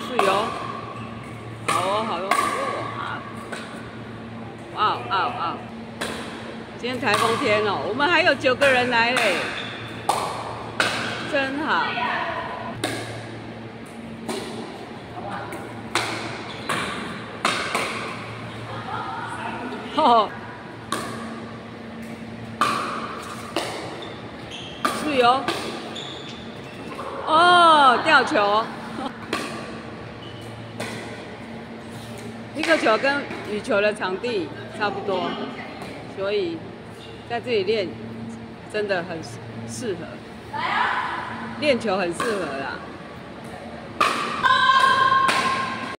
是哟，好哦，好哦，哇，哇！今天台风天哦，我们还有9个人来嘞，真好。哦，是哟。哦，吊球。一个球跟羽球的场地差不多，所以在这里练真的很适合，练球很适合啦。